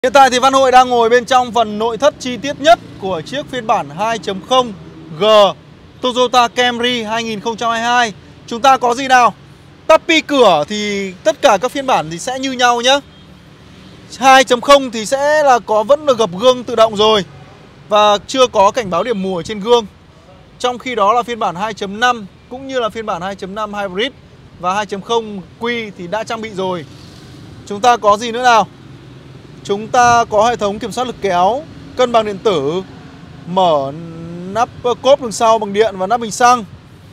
Hiện tại thì Văn Hội đang ngồi bên trong phần nội thất chi tiết nhất của chiếc phiên bản 2.0 G Toyota Camry 2022. Chúng ta có gì nào? Tappy cửa thì tất cả các phiên bản thì sẽ như nhau nhé. 2.0 thì sẽ là vẫn được gập gương tự động rồi và chưa có cảnh báo điểm mù ở trên gương. Trong khi đó là phiên bản 2.5 cũng như là phiên bản 2.5 Hybrid và 2.0 Q thì đã trang bị rồi. Chúng ta có gì nữa nào? Chúng ta có hệ thống kiểm soát lực kéo, cân bằng điện tử, mở nắp cốp đằng sau bằng điện và nắp bình xăng.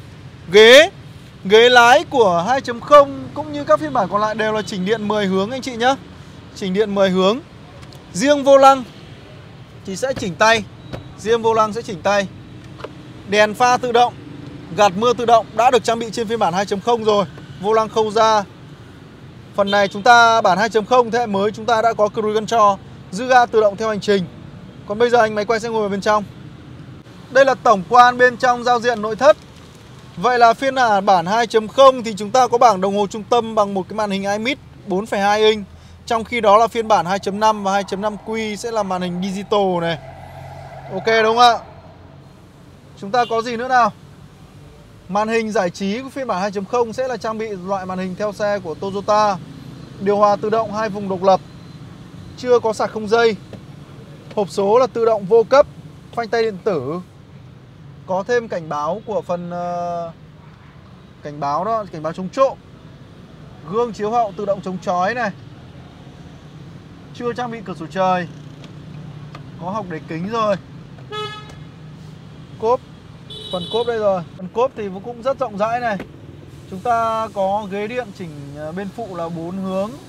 Ghế lái của 2.0 cũng như các phiên bản còn lại đều là chỉnh điện 10 hướng anh chị nhé. Chỉnh điện 10 hướng. Riêng vô lăng thì sẽ chỉnh tay. Đèn pha tự động, gạt mưa tự động đã được trang bị trên phiên bản 2.0 rồi. Vô lăng không ra. Phần này chúng ta bản 2.0 thế hệ mới chúng ta đã có cruise control, giữ ga tự động theo hành trình. Còn bây giờ anh máy quay sẽ ngồi vào bên trong. Đây là tổng quan bên trong giao diện nội thất. Vậy là phiên bản 2.0 thì chúng ta có bảng đồng hồ trung tâm bằng một cái màn hình IMIX 4,2 inch. Trong khi đó là phiên bản 2.5 và 2.5 Q sẽ là màn hình digital này. Ok đúng không ạ? Chúng ta có gì nữa nào? Màn hình giải trí của phiên bản 2.0 sẽ là trang bị loại màn hình theo xe của Toyota. Điều hòa tự động 2 vùng độc lập, chưa có sạc không dây. Hộp số là tự động vô cấp, phanh tay điện tử. Có thêm cảnh báo của phần cảnh báo đó, cảnh báo chống trộm. Gương chiếu hậu tự động chống chói này. Chưa trang bị cửa sổ trời. Có hộc đế kính rồi. Phần cốp đây rồi. Phần cốp thì cũng rất rộng rãi này. Chúng ta có ghế điện chỉnh bên phụ là 4 hướng